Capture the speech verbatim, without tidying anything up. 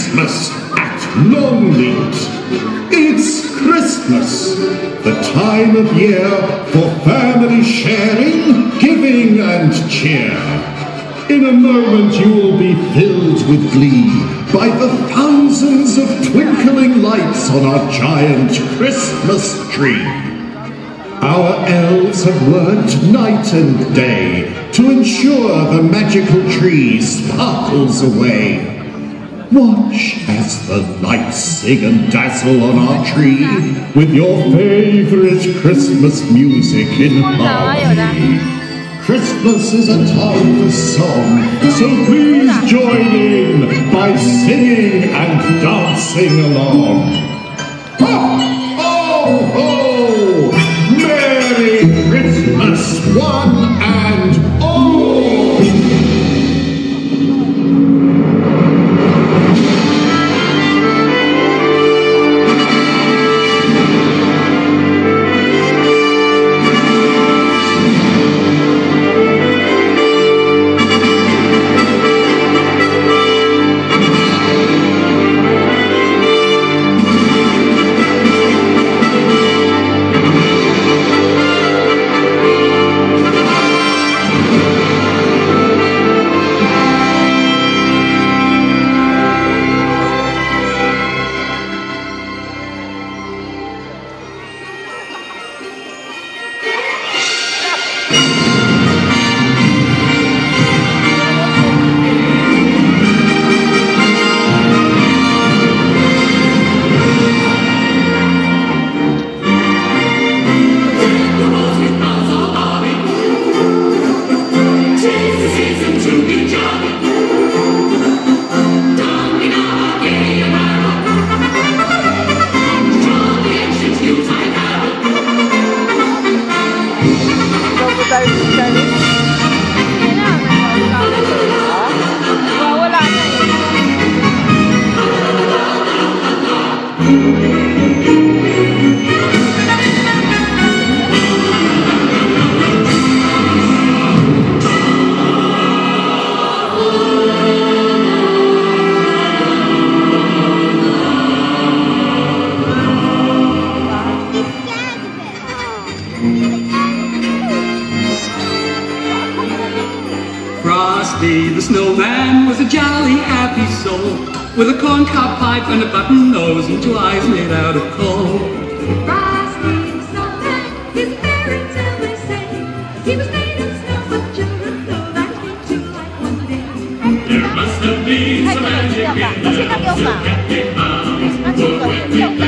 Christmas at Longleat. It's Christmas, the time of year for family sharing, giving and cheer. In a moment you will be filled with glee by the thousands of twinkling lights on our giant Christmas tree. Our elves have worked night and day to ensure the magical tree sparkles away. Watch as the lights sing and dazzle on our tree with your favorite Christmas music in harmony. Christmas is a time for song, so please join in by singing and dancing along. Ho, ho, ho! Merry Christmas, one and all! Frosty the snowman was a jolly, happy soul, with a corncob pipe and a button nose and two eyes made out of coal. Frosty the snowman, his parents ever say, he was made of snow, but children know that he too like one day. There must have been some magic in the house that kept him out.